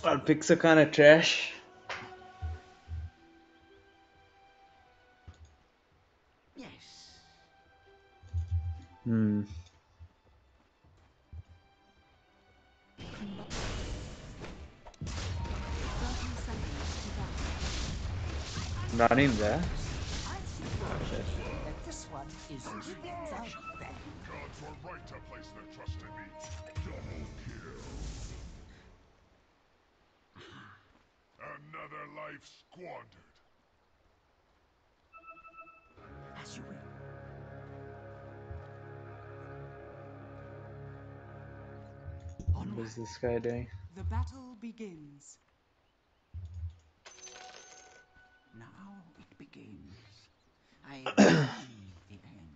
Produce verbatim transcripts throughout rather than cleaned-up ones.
Our picks are kind of trash. Yes. Hmm. Running there. Oh shit. That this one is that bad. Gods were right to place their trust in me. Double kill. Another life squandered. As you will. What is this guy doing? The battle begins. Now it begins. I see the end.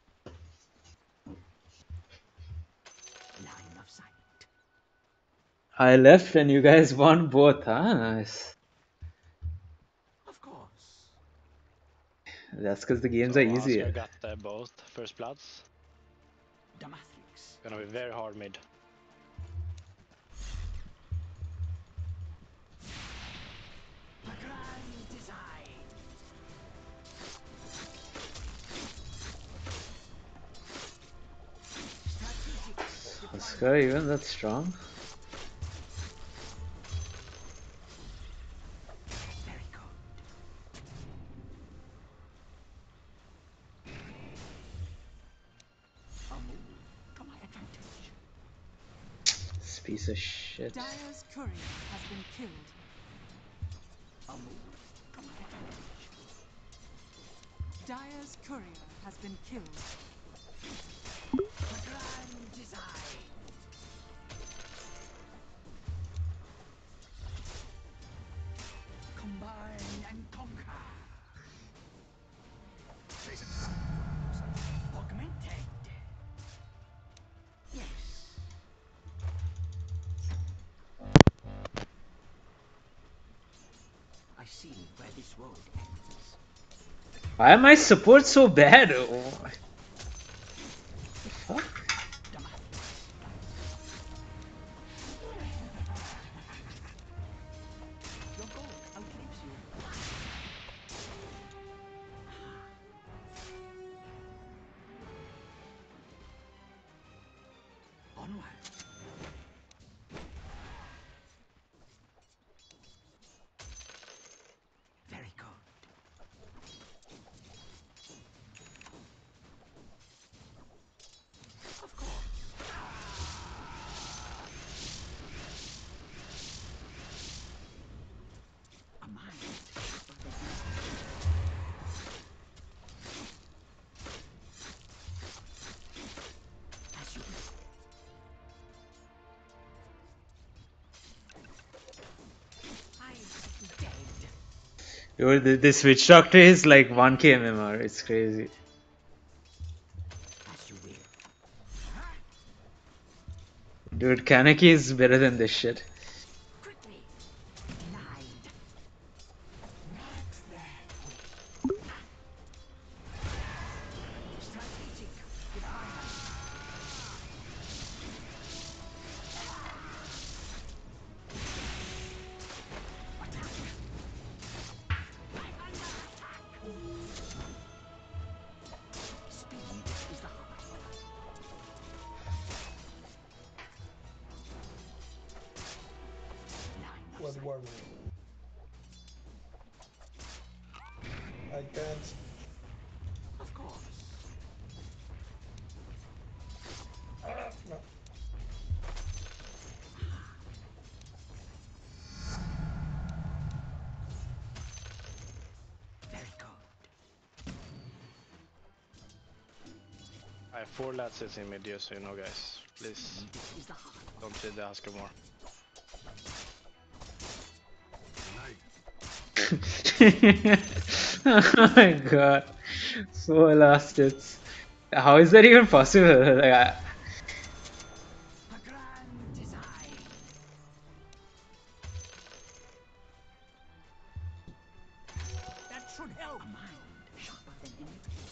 Line of sight. I left and you guys won both, huh? Nice. Of course. That's because the games So are Oscar easier. got uh, both first bloods. Damatrix. Gonna be very hard mid. The grand design. Strategic This deployment. guy even that strong? Very good. A move to my advantage. This piece of shit. Dire's courier has been killed. A move to my advantage. Dire's courier has been killed. The grand design. Combine and conquer. Augmented. Yes. I see where this road ends. Why am I support so bad? Oh, what the fuck? Your goal outlives you. Onward. Very good. Of course. A mind sharper than as you will. I am dead. Dude, th- this witch doctor is like one K M M R. It's crazy. As you will. Dude, Kaneki is better than this shit. Quickly. Denied. Strategic deployment. Attack. I'm under attack. Speed is the heart. Line of What sight. were we? I can't. Of course. Ah, no. Very good. I have four lads in mid, just so you know, guys. Please Speed is the heart. don't see the Oscar more. Oh my god. So last it's. How is that even possible? Like, I, The grand design. That should help. A mind sharper than any blade.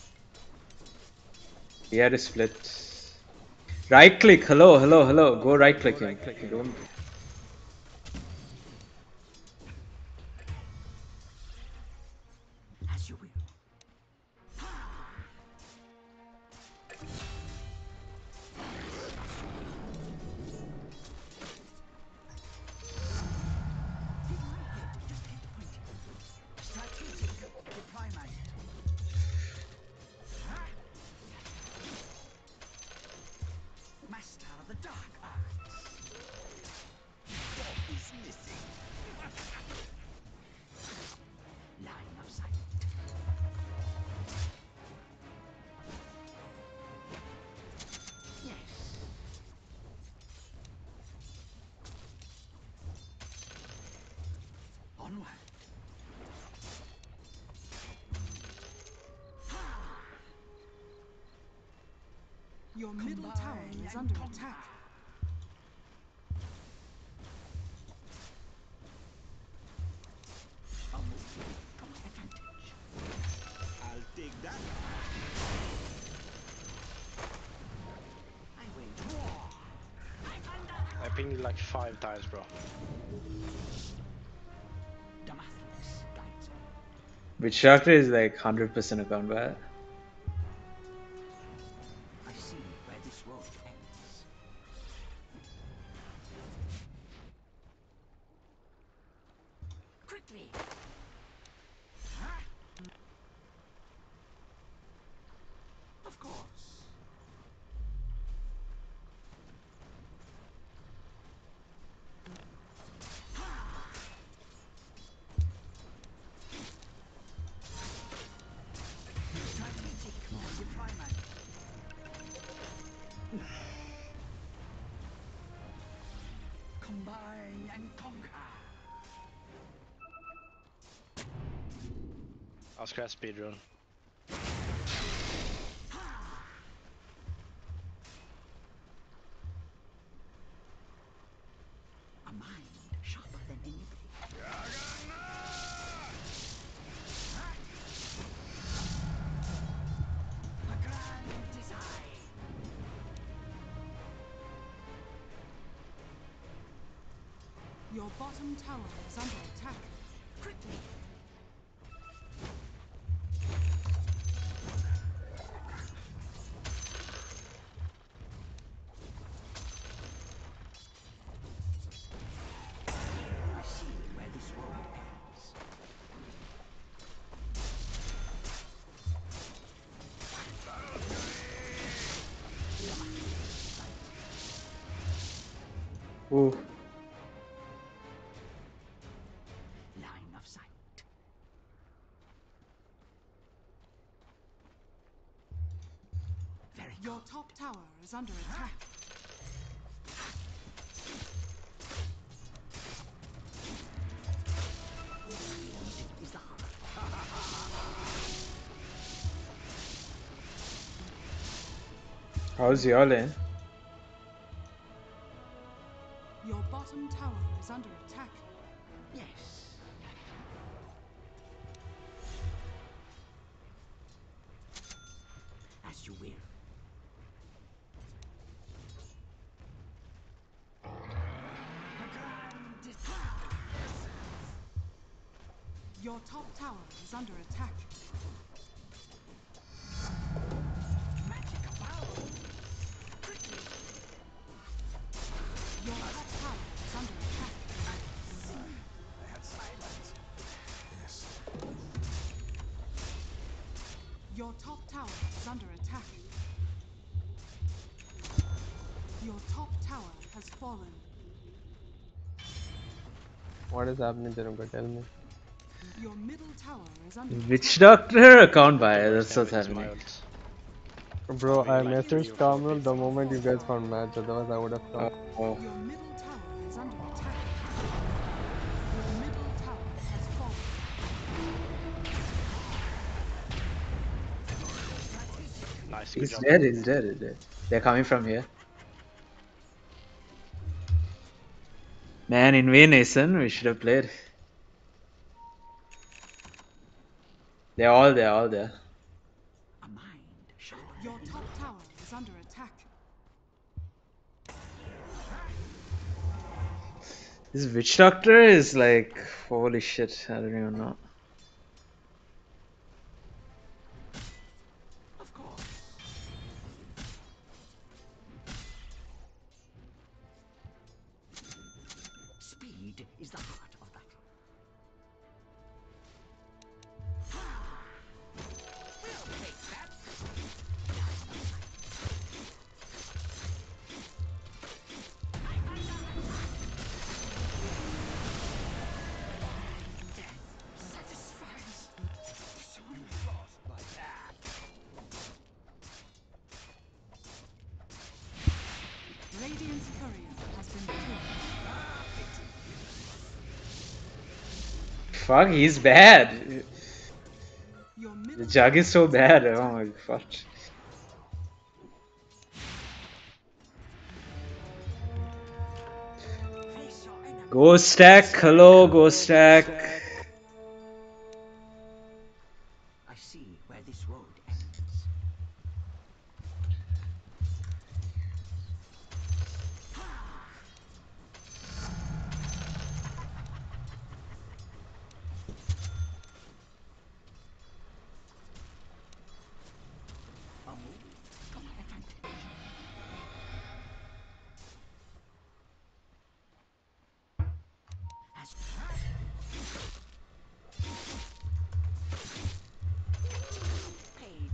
he had to split. Right click. Hello, hello, hello. Go right click him. You don't. dark arts. What is missing? Line of sight. Yes. Onward. Your middle Combine tower is and under conquer. attack. A move to my advantage. I'll take that. I wage war. I'm under I pinged like five times, bro. Damascus guides me. Witch Doctor is like one hundred percent a combat. I see where this road ends. Quickly. Huh? Of course. Strategic deployment. Combine and conquer. I'll scratch speedrun. A mind sharper than anybody. A grand design. Your bottom tower is under attack. Quickly. I see where this road ends. Ooh. Line of sight. Very Your good. top tower is under attack. Is the heart. How's your lane? Your bottom tower is under attack. Yes. As you will. A grand design. Your top tower is under attack. Magic abound. Quickly. Your top tower is under attack. I had silence. Yes. Your top tower is under attack. Your top tower has fallen. What is happening, Dinuka? Tell me. Your middle tower is under Witch attack. Doctor account The buyer. worst That's thing what's with my happening. ult. Bro, Having I like three messaged or four Carmel the people. moment you guys found match, otherwise I would have Oh, come. oh. Your middle tower is under attack. Your middle tower has fallen. Nice, good He's job. dead. He's dead. He's dead. They're coming from here. Man, in vain, Nathan. We should have played. They're all there. All there. A mind sharper. Your top tower is under attack. This Witch Doctor is like holy shit. I don't even know. Of course. Speed is the heart of battle. We'll take that. Radiant's courier has been killed. Fuck, he's bad. Your The middle jug is so tower is bad. under Oh attack. my fuck. Face your enemy. Ghost stack. Hello, ghost stack. I see where this road ends. A move to my advantage. As paid.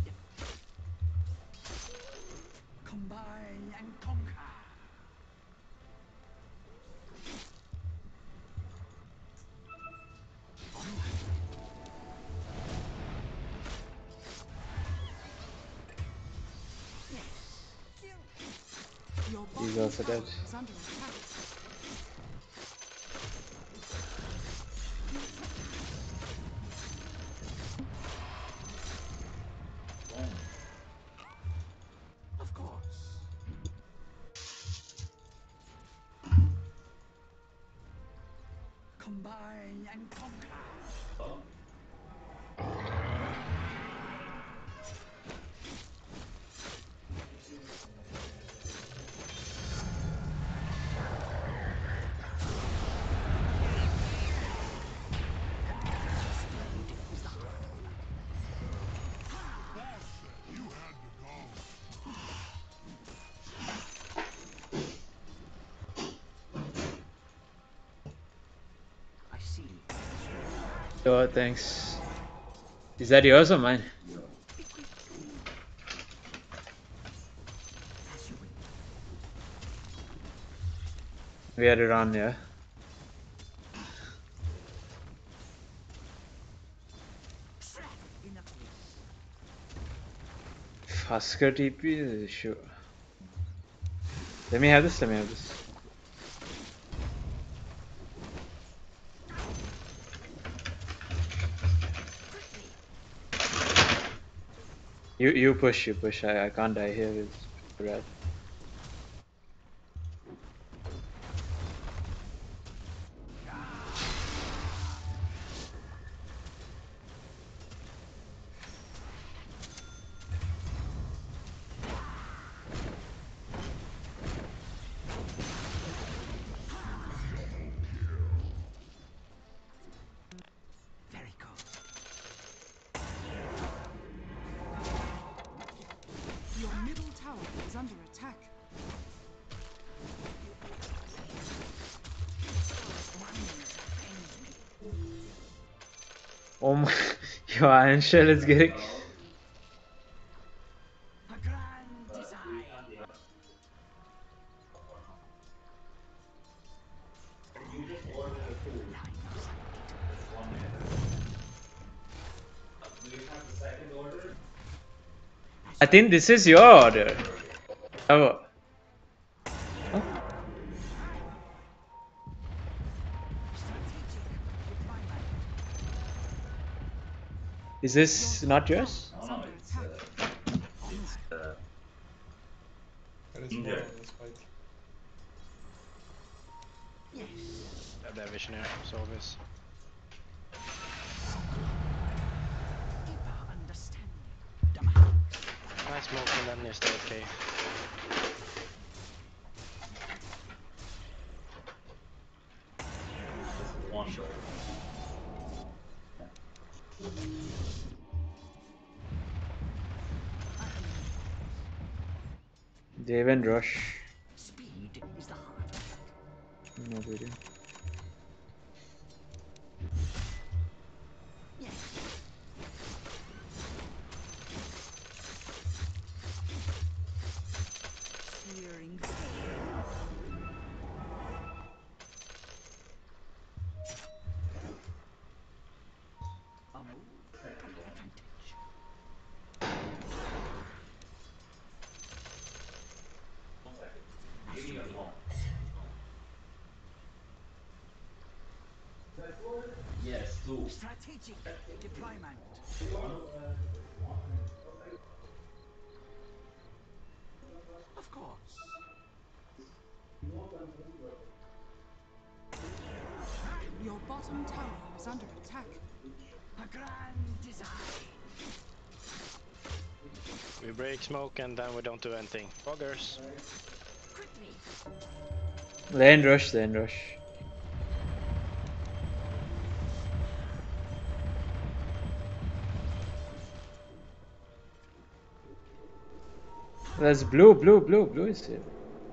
Combine and conquer. Your He's bottom also tower dead. is under attack. Of course. Combine and conquer. Speed is the heart of battle. You had to go. I see. Oh, thanks. Is that yours or mine? Be quick. As you will. We had it on, yeah. Slap in the face. Husker T P? Sure. Let me have this, let me have this. You you push, you push. I, I can't die here with red. Very good. Your middle tower is under attack. Oh my, your iron shell is getting. A grand design. I think this is your order. Oh. Oh. Strategic with my mind. Is this not yours? Is under attack. There is more on this fight. Yes. Have that vision here, so obvious. Deeper understanding. Demand. Nice smoke and then you stay okay. Dave and Rush. Speed is the heart of battle. No video. Yes. Searing flame. A move to my advantage. As you Strategic deployment. Of course. Your bottom tower is under attack. A grand design. We break smoke and then we don't do anything. Buggers. Quickly. Lane rush, lane rush. There's blue, blue, blue, blue is here.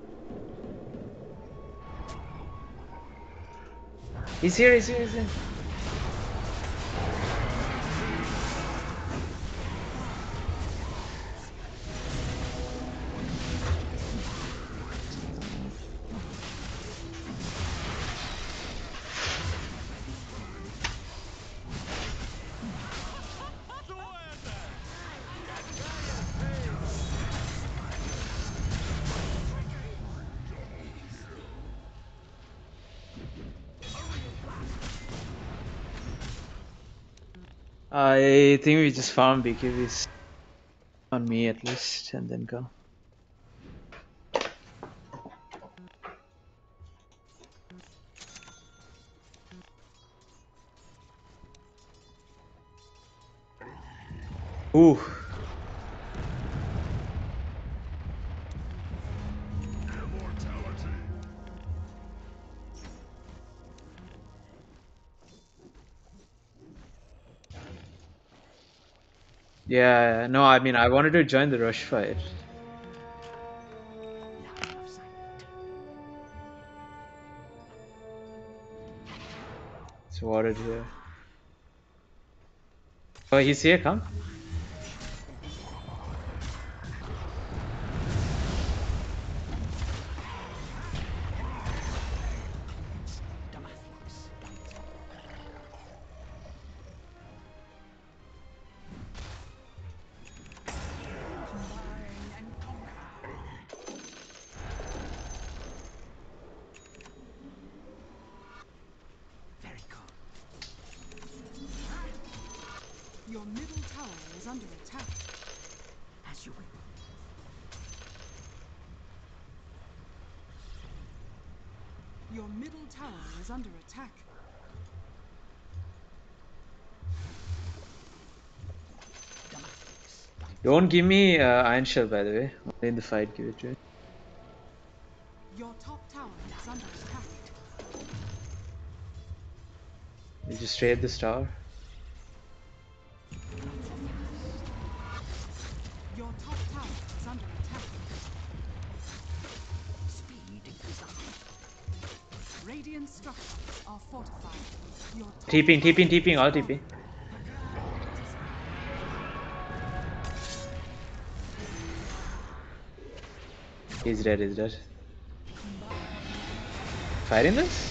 He's here, he's here, he's here. I think we just farm B K Bs on me at least, and then go. Ooh. Immortality. Yeah, no, I mean, I wanted to join the rush fight. Line of sight. It's watered here. Oh, he's here, come. Domestics. Combine and conquer. Very good. Your middle tower is under attack. As you will. Your middle tower is under attack. Domestics. Don't give me uh, Iron Shell, by the way. Only in the fight, give it to me. Your top tower is under attack. You just trade this tower. Your top tower is under attack. Speed design. Radiant structures are fortified. Your top TPing, tower TPing, TPing, is all fallen. TP. He's dead, he's dead. Fighting this?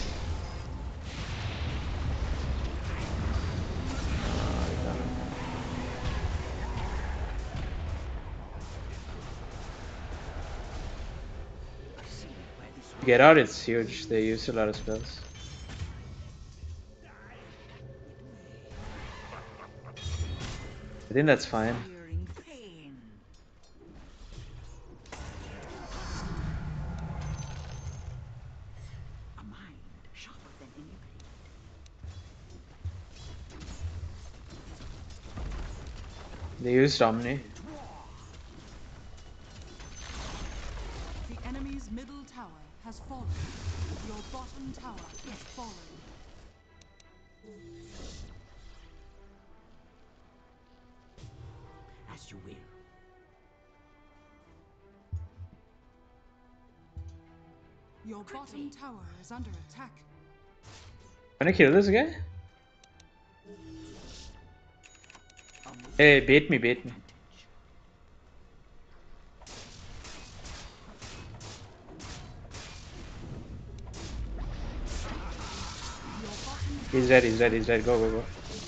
Get out, it's huge. They used a lot of spells. I think that's fine. Hearing pain. A mind sharper than any blade. They used Omni. The enemy's middle tower has fallen. Your bottom tower has fallen. As you will. Your bottom tower is under attack. Wanna kill this guy? Hey, bait me, bait me. He's dead, he's dead, he's dead. Go, go, go.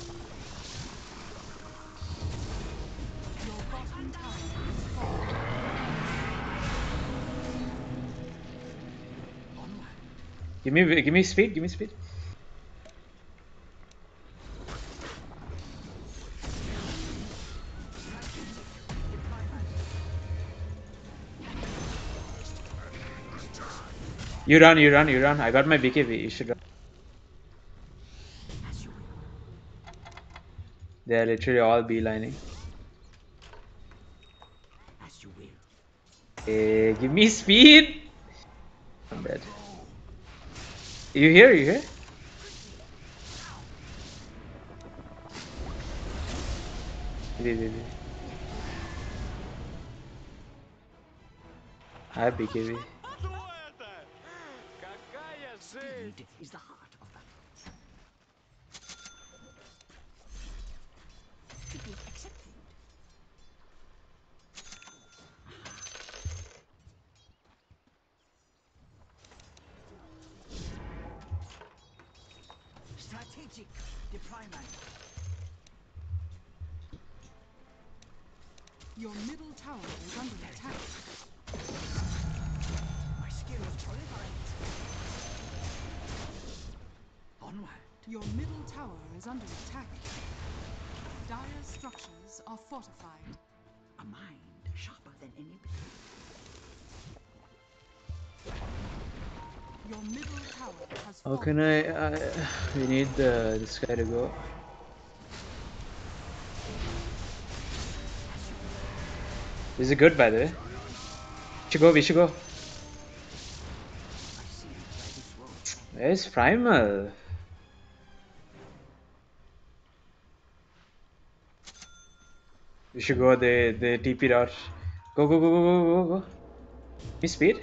Your bottom tower has fallen. Give me, give me speed. Give me speed. You run, you run, you run. I got my B K B. You should run. They're literally all beelining. As you will. Hey, give me speed. I'm dead. You here? You here? Wait, wait, wait. I have B K B. Speed is the heart of battle. Tribute accepted. Strategic deployment. Your middle tower is under attack. My skills proliferate. Onward. Your middle tower is under attack. Dire structures are fortified. A mind sharper than any. Your middle tower has How fallen. can I? Uh, we need uh, this guy to go. This is good, by the way. We should go. We should go. I see where this road ends. Where's Primal? We should go. The the T P route. Go go go go go go go. Give me speed.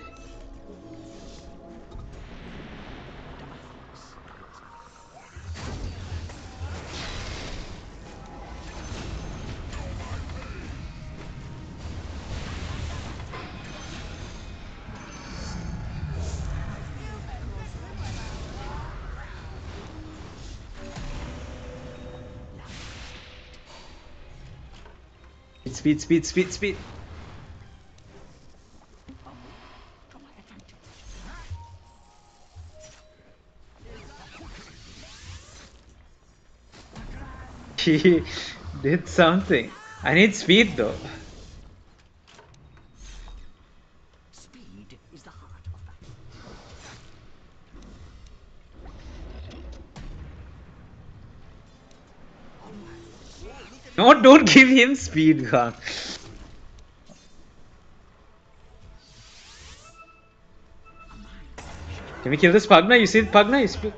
Speed, speed, speed, speed. To my advantage. He did something. I need speed though. Speed is the heart of battle. No, don't give him speed, Khan. Can we kill this Pugna? You see the Pugna? You see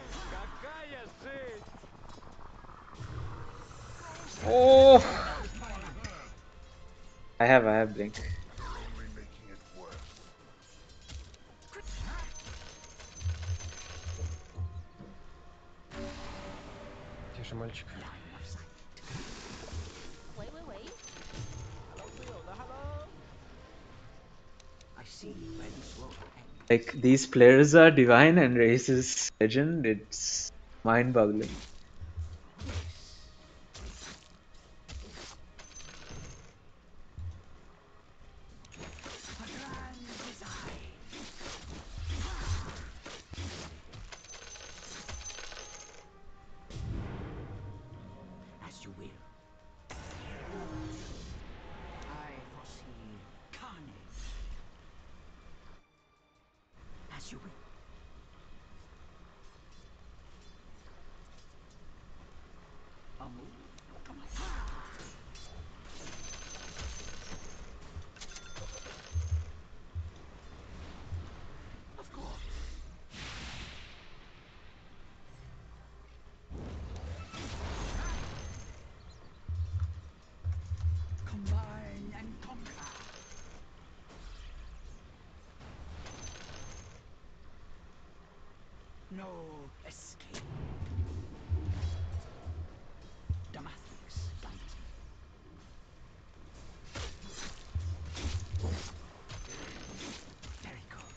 Oh! I have, I have Blink. You're only making it worse. Тише, мальчик. I see where this road ends. Like, these players are divine and Race is legend. It's mind-boggling. A grand design. As you will. I foresee carnage. As you will. A move to my Of course. Combine and conquer. No escape. Damascus guides me. Very good.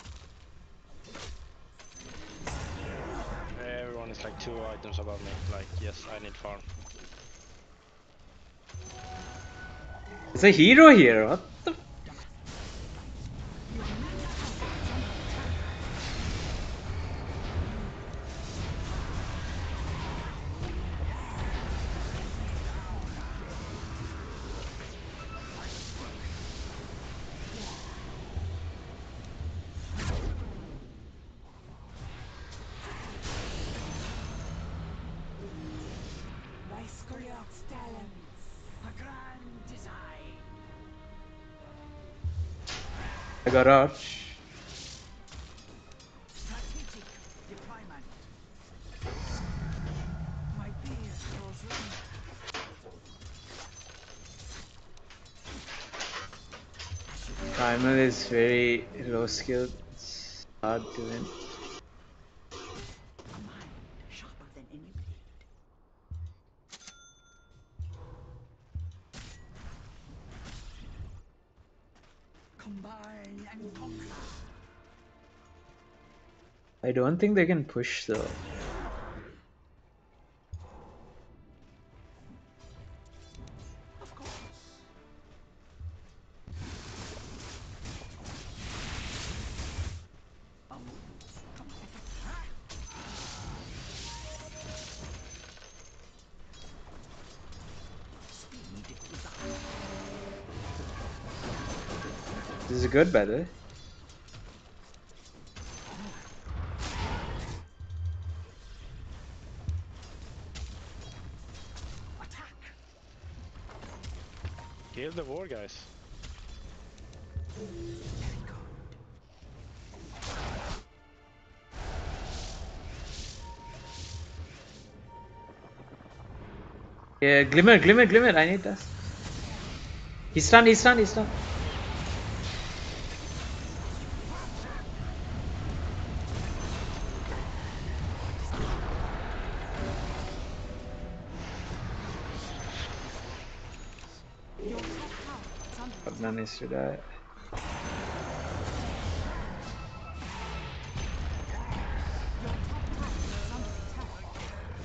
Everyone is like two items above me. Like, yes, I need farm. It's a hero here. What the? garage. Strategic deployment. My beard grows longer. Primal is very low skill. It's hard to win. A mind sharper than any blade. Combine and conquer. I don't think they can push though. Of course. A move from speed is up. This is good, by the way. Attack. Kill the war guys. Yeah, glimmer, glimmer, glimmer. I need this. He's stunned, he's stunned, he's stunned. Your top tower is under attack. Pugna needs to die. Your top tower is under attack.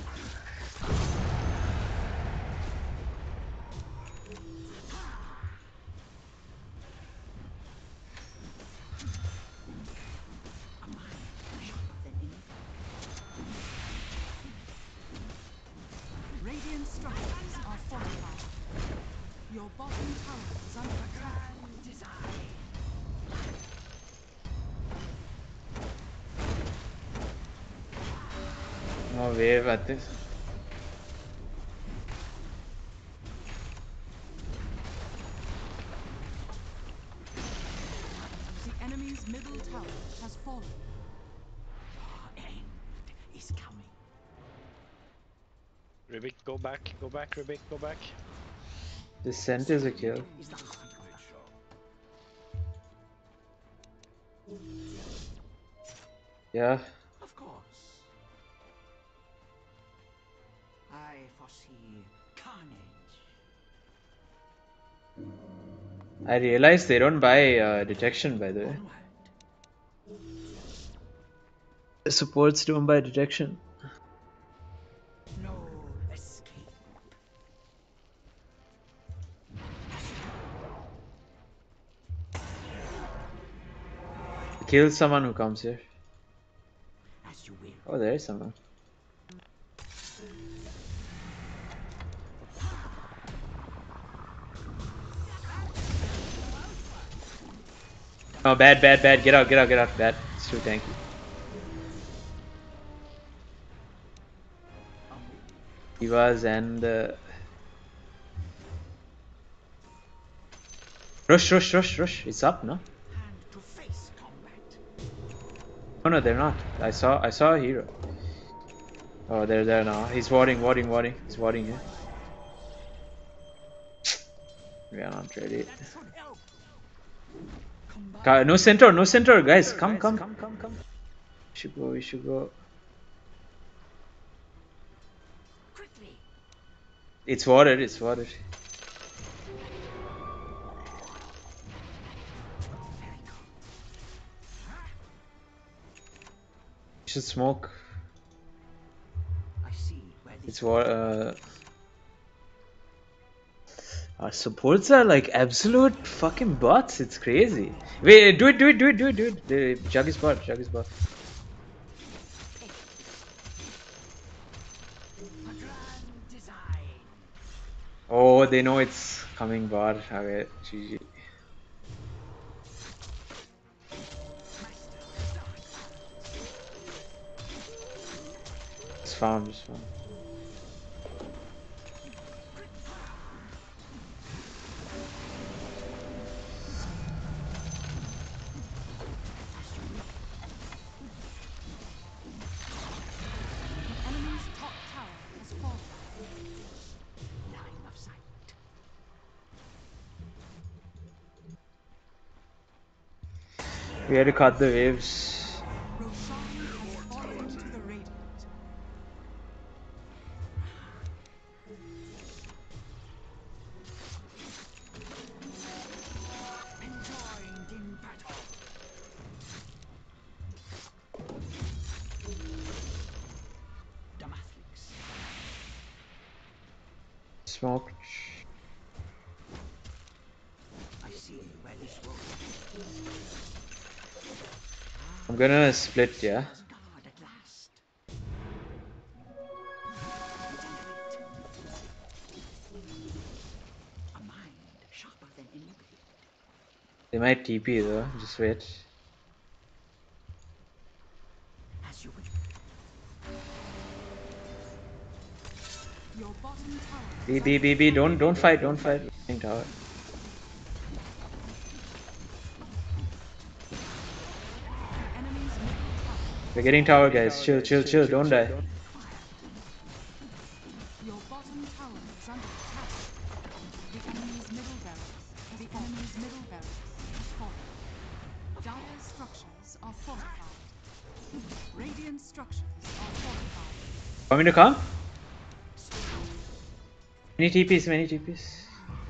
A mind sharper than any blade. Radiant structures are fortified. Your bottom tower is under attack. Design. No wave at this. The enemy's middle tower has fallen. Your end is coming. Rubik, go back, go back, Rubik, go back. The scent is a kill. Is the secret. Yeah. Of course. I foresee carnage. I realized they don't buy uh, detection, by the way. Onward. The supports don't buy detection. No escape. Kill someone who comes here. As you will. Oh, there is someone. Oh, bad, bad, bad. Get out, get out, get out. Bad. It's too tanky. Divas and uh... rush, rush, rush, rush. It's up, no? Hand to face combat. No, no, they're not. I saw, I saw a hero. Oh, they're there now. He's warding, warding, warding. He's warding here. We are not ready. That should help. Ka- No center, no center, guys. Come, come, come, come, come. We should go. We should go. Quickly. It's warded. It's warded. We should smoke. I see where this It's war. Uh, our supports are like absolute fucking bots. It's crazy. Wait, do it, do it, do it, do it, do it. The jug is bot. Jug is bot. a grand design. Oh, they know it's coming bot. Okay, G G. It's farm, just farm. We had to cut the waves. Roshan has fallen to the Radiant. Enjoined in battle. Damascus. Smoked. I see where this road I'm gonna split, yeah. was guard at last. Regenerate. A mind sharper than any blade. They might T P though, just wait. As you wish. Your bottom tower B is B under B B, attack. don't don't fight, don't fight. Running tower. The enemy's middle tower. We're getting tower, guys. Chill, chill, chill. Don't die. Your bottom tower is under attack. The enemy's middle barracks. The enemy's middle barracks has fallen. Dire structures are fortified. Radiant structures are fortified. Want me to come? Many T Ps, many T Ps.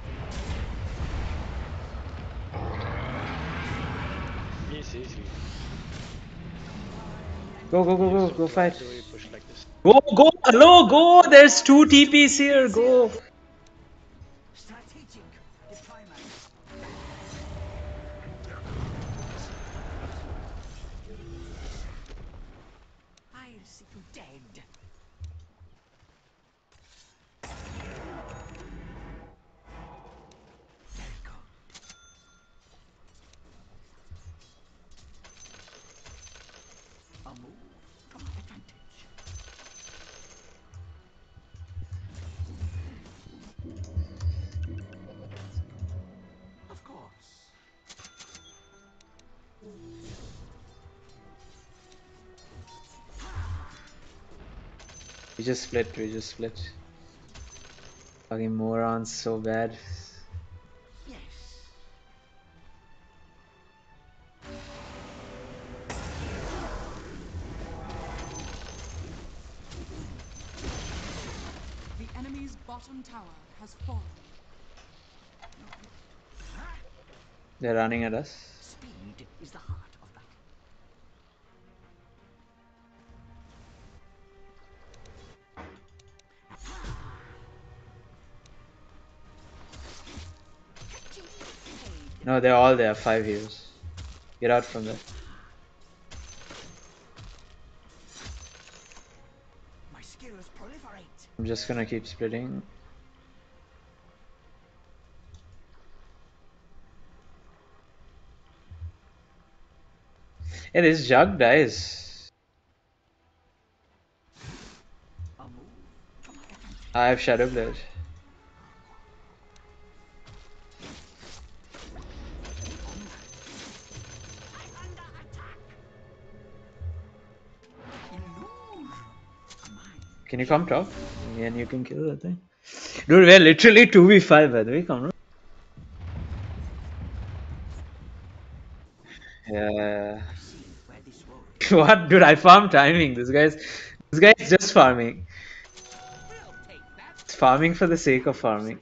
Easy, easy. Go, go, go, go, So go why fight. do we push like this? Go, go, hello, go. There's two T Ps here. Go. Strategic deployment. I'll see you dead. Very good. A move to my advantage. Of course. We just split, we just split. Fucking morons, so bad. Yes. The enemy's bottom tower has fallen. They're running at us. Speed is the heart of battle. Catching fade. No, they're all there. Five heroes. Get out from there. My skills proliferate. I'm just gonna keep splitting. Hey, this jug dies. A move to my advantage. I have Shadow Blade. I'm under attack. Illusion. A mind. Can you come top? And you can kill that thing. Dude, we're literally two v five by the way. Come on. Yeah. I see where this road What? Dude, I farm timing. This guy's this guy's just farming. will take that. It's farming for the sake of farming.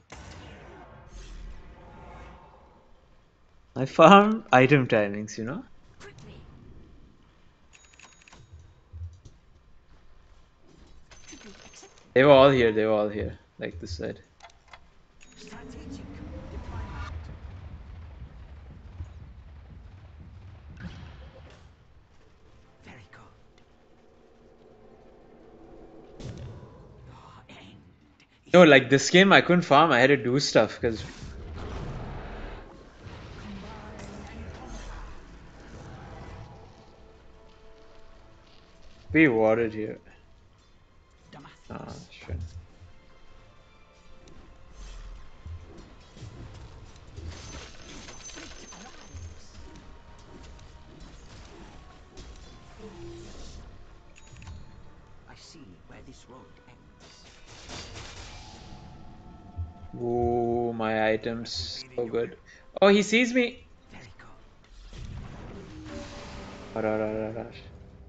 I farm item timings, you know? Quickly. Tribute accepted. They were all here, they were all here. Like this side. Strategic deployment. Very good. Your end. No, like this game I couldn't farm, I had to do stuff because we warded here. Damascus. Ah, sure. Fate arrives. I see where this road ends. Ooh, my items so good. Oh, he sees me. Very good. Or, or, or, or, or.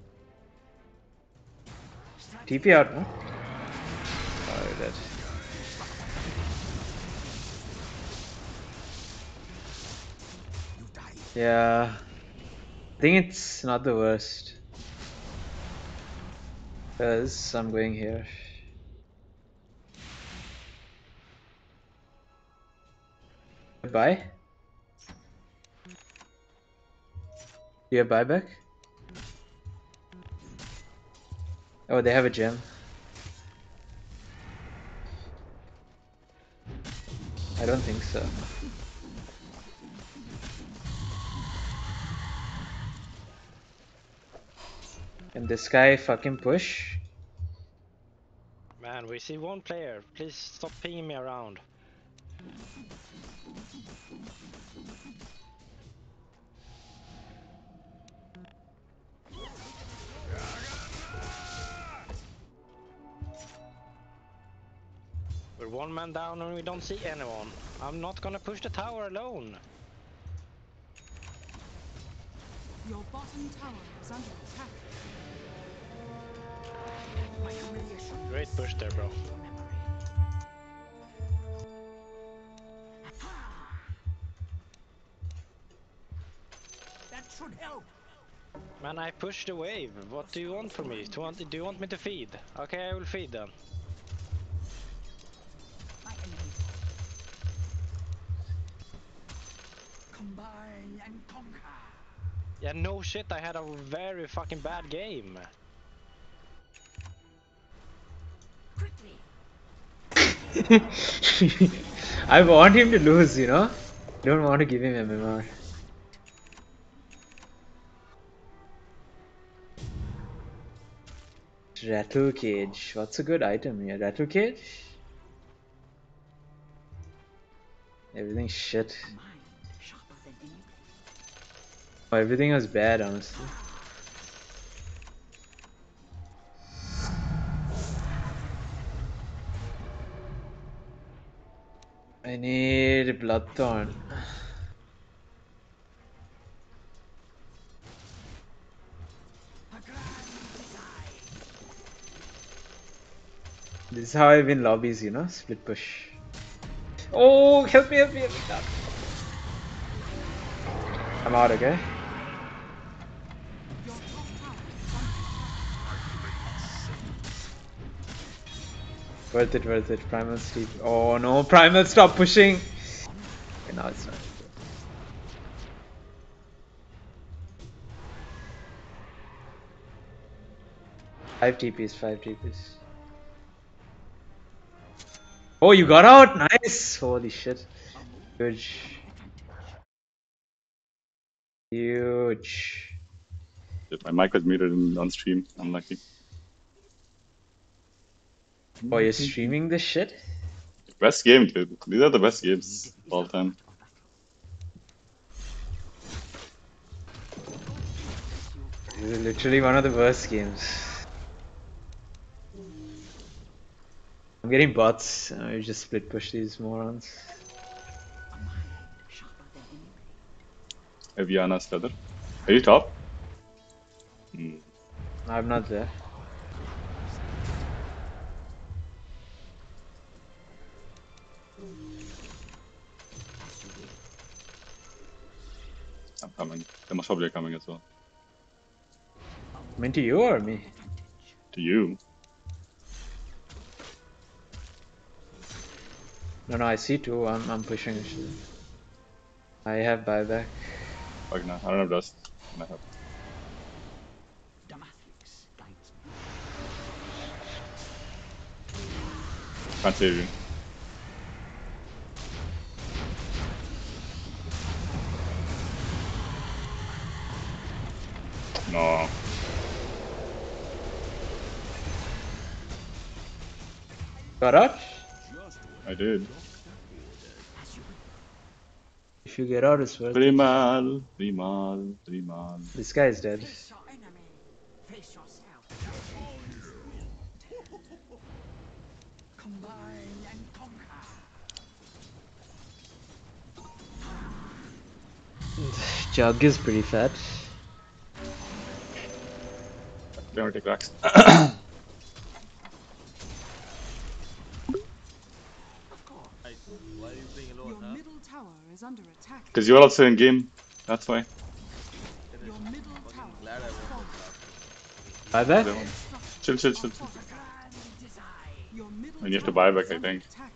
T P out, no? Oh, that. Yeah. I think it's not the worst. Because I'm going here. Buy? Do you have buyback? Oh, they have a gem. I don't think so. Can this guy fucking push? Man, we see one player. Please stop pinging me around. We're one man down and we don't see anyone. I'm not gonna push the tower alone. Your bottom tower is under attack. My humiliation. Great push there, bro. Your memory. That should help. Man, I pushed the wave. What do you want from me? Do you want, do you want me to feed? Okay, I will feed then. My enemy. Combine and conquer. Yeah, no shit, I had a very fucking bad game. Quickly. I want him to lose, you know? Don't want to give him M M R. Rattle cage. What's a good item here? Rattle cage? Everything's shit. A mind sharper than any blade. Oh, everything was bad, honestly. I need Bloodthorn. A grand design. This is how I win lobbies, you know? Split push. Oh, help me, help me, help me. God. I'm out, okay? Your top tower is under attack. Worth it, worth it. Primal sleep. Oh no, Primal, stop pushing! Okay, now it's not. Five T Ps, five T Ps. Oh, you got out! Nice! Holy shit. Huge. Huge. Shit, my mic was muted in, on stream. Unlucky. Oh, you're streaming this shit? Best game, dude. These are the best games of all time. This is literally one of the worst games. I'm getting bots. I just split push these morons. A mind sharper than any blade. Eviana Stellar. Are you top? Hmm. I'm not there. As you will. I'm coming. They must probably be coming as well. I'm into you or me? To you. No, no, I see two. I'm, I'm pushing actually. I have buyback. Fuck no. I don't have dust. I have. Damatrix guides me. Can't save you. No. Got out? I did. If you get out, it's worth it. Primal. Primal. Primal. This guy is dead. Face your enemy. Face yourself. Combine and conquer. Jug is pretty fat. They want to take racks. Of course. Right. Why are you playing alone, Your huh? middle tower is under attack. Because you're also in game. That's why. Finish. Your middle Fucking tower glad I has won fallen. that last game. Buyback? They want- Structures Chill, chill, are chill, chill. fortified. Your middle And you have to tower buy back, is I under think. attack.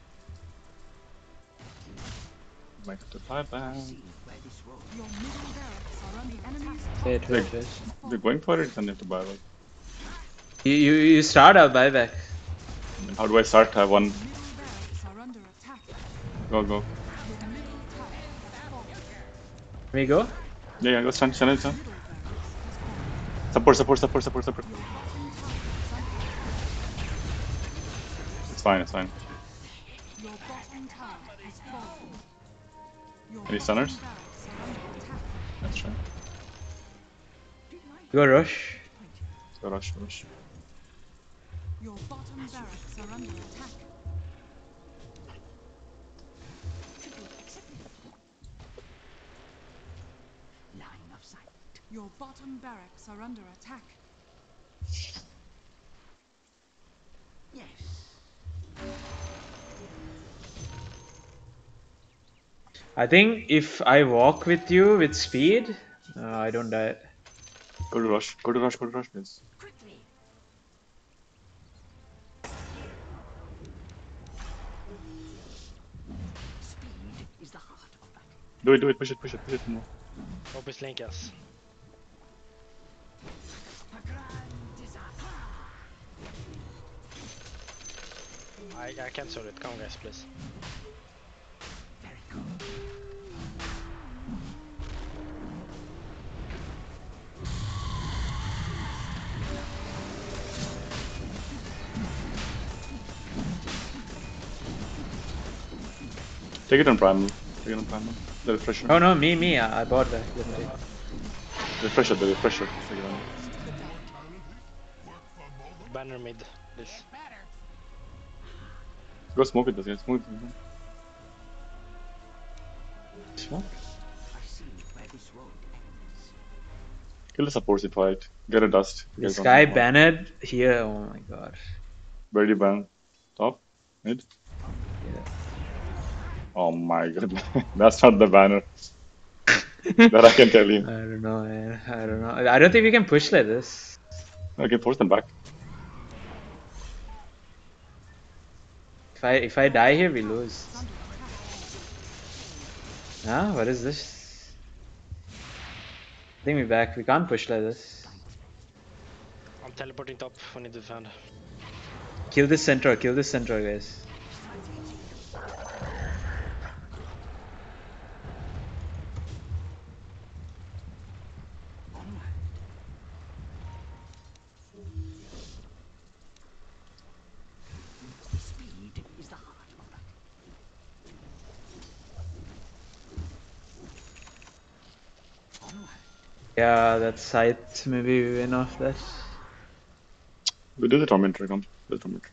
Might have to buy back. Your middle barracks are under enemy's Wait, top wait, Like, wait. has they're fallen. going for it, then you have to buy back. You, you, you start, I'll buy back. I mean, how do I start? I have one. Middle barracks are under attack. Go, go. Your middle tower has fallen. Can we go? Yeah, yeah, go stand, stand, stand. Middle barracks has fallen. Support, support, support, support, support. Your bottom tower is under attack. It's fine, it's fine. Your bottom tower has fallen. Your Any bottom stunners? barracks are under attack. That's right. Go rush. Go rush, go rush. Your bottom barracks are under attack. Line of sight. Your bottom barracks are under attack. Yes. I think if I walk with you with speed, uh, I don't die. Go to rush, go to rush, go to rush, please. Quickly. Speed is the heart of battle. Do it, do it, push it, push it, push it more. Hope it's Linkas. A grand desire. I, I cancel it. Come on, guys, please. Very good. Take it on primal. Take it on primal. The refresher. Oh no, me, me, I I bought that. Let me take. Refresher, the refresher. Take it on. Banner mid, please. Go smoke it, guys. Smoke it. Smoke. I see where this road ends. Kill the supports if fight. Get a dust. You This guys don't guy know. banned here. Oh my god. Where do you ban? Top? Mid? Yeah. Oh my god. That's not the banner. That I can tell I you. don't know, man. I don't know. I don't think we can push like this. Okay, force them back. If I if I die here, we lose. Is under attack. Ah, what is this? I think we're back. We can't push like this. I'm teleporting top. We need to defend. Kill this centaur. Kill this centaur, guys. Onward. Speed is the heart of battle. Onward. Yeah, that scythe. Maybe we win off that. We do the tormentor. Come. Do the tormentor.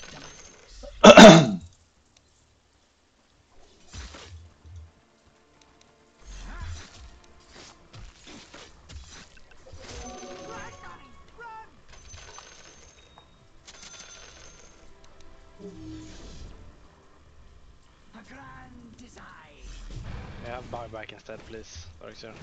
A grand design. Yeah, buy back instead, please. Dark Zone.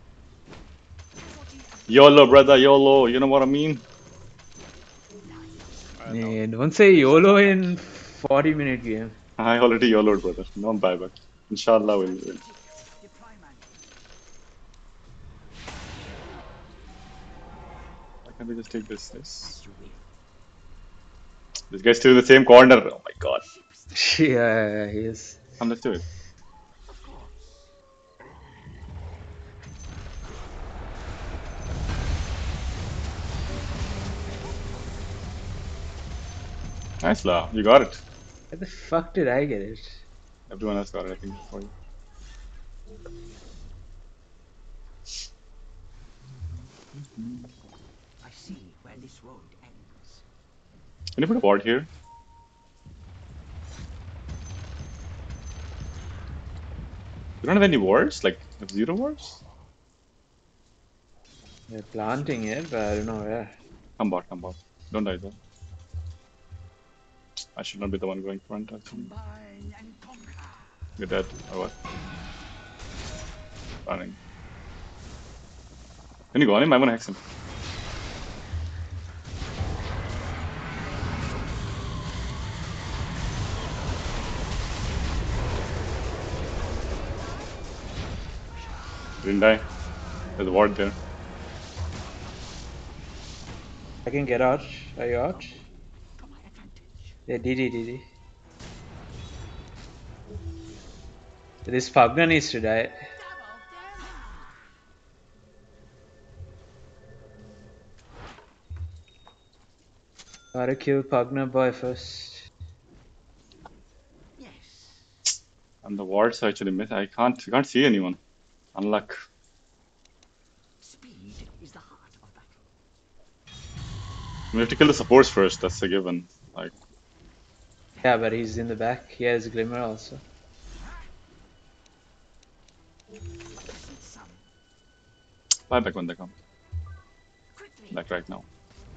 YOLO, brother. YOLO. You know what I mean? Uh, no. Yeah, don't say YOLO in forty minute game. I already YOLO'd, brother. No buyback. Inshallah, we'll win. Deployment. Why can't we just take this? This, You will. this guy's still in the same corner. Oh my god. Yeah, he is. Come, let's do it. Of course. Nice, La. You got it. Where the fuck did I get it? Everyone else got it, I think, for you. I see where this road ends. Can you put a ward here? You don't have any wards? Like, have zero wards? They're planting it, but I don't know where. Come bot, come bot. Don't die though. I should not be the one going front actually. Combine and conquer. You're dead, or what? Running. Can you go on him? I wanna hex him. Didn't die. There's a ward there. I can get out. Are you out? To my advantage. Yeah, D D, D D. This Pugna needs to die. Gotta kill Pugna boy first. Yes. And the wards actually miss. I can't. I can't see anyone. Unluck. Speed is the heart of battle. We have to kill the supports first. That's a given. Like, Yeah, but he's in the back. He has Glimmer also. Magnificent sun. buy back when they come. Quickly. Like right now.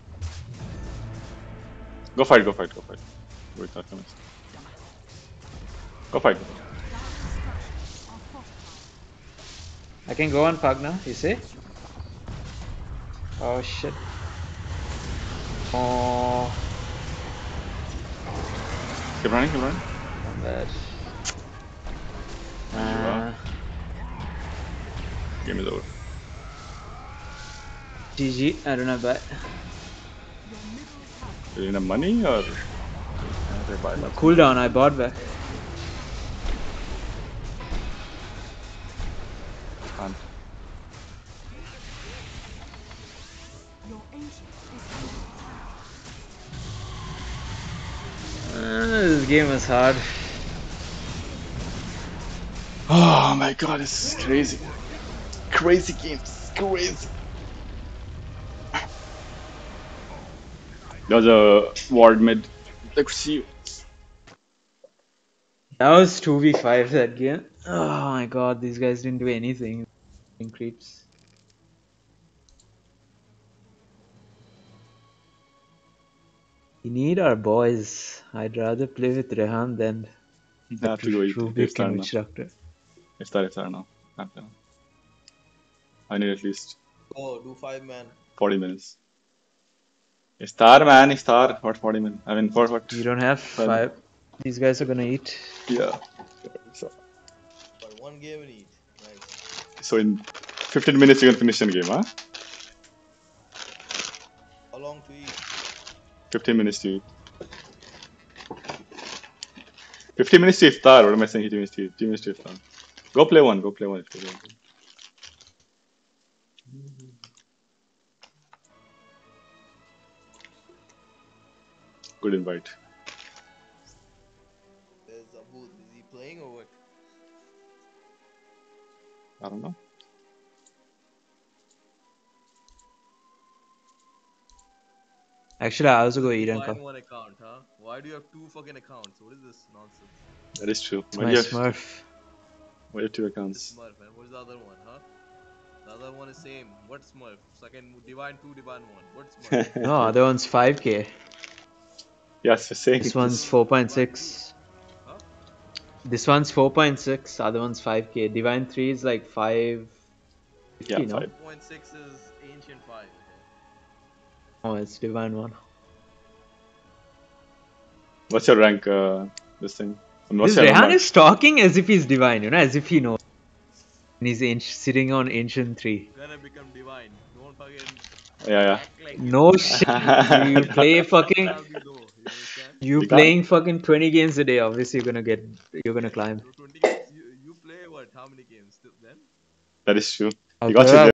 Go fight. Go fight. Go fight. Wait, that comes. Go fight. Go fight. I can go on Pugna, you see? Oh shit. Oh. Keep running. Keep running. Not bad. You Uh, are. Game is over. G G, I don't have that. Do you need money or? Okay, buy that. Cooldown, I bought back. Can't. Your ancient is Uh, this game is hard. Oh my god, this is crazy. Crazy games. Crazy. There's a ward mid. Let's see. That was two v five that game. Oh my god, these guys didn't do anything. Creeps. We need our boys. I'd rather play with Rehan than I have to go eat. It's Rubik time and now. Witch Doctor. It's time. It's time now. Calm down. I need at least Oh, do five man. forty minutes. Star man, star. What forty minutes? I mean, for what? You don't have Fun. five. These guys are gonna eat. Yeah. So, For one game and eat. Nice. so in fifteen minutes you can finish the game, huh? How long to eat? fifteen minutes to eat. fifteen minutes to iftar. What am I saying? fifteen minutes to eat. fifteen minutes to iftar. Go play one. Go play one. If you want. Good invite. There's Abu. Is he playing or what? I don't know. Actually, I also go eat and Buying come. one account, huh? Why do you have two fucking accounts? What is this nonsense? That is true. It's Why my do you have, Smurf. why do you have two This accounts? Smurf, man. What's the other one, huh? The other one is same. What Smurf? Second divine two, divine one. What Smurf? No, other one's five K. Yes, you're saying This one's four point six. Huh? This one's four point six. Other one's five K. Divine three is like five. Yeah, You know? five. two point six is ancient five. Oh, it's divine one. What's your rank? Uh, this thing. And what's This your Rehan number? is talking as if he's divine, you know, as if he knows. And he's anci- sitting on ancient three. Gonna become divine. Don't fucking Yeah, yeah. act like No shit. You play fucking. How do you know? You understand? You You playing fucking twenty games a day. Obviously, you're gonna get. You're gonna climb. So twenty games. You, you play what? How many games till then? That is true. Oh, You got there your are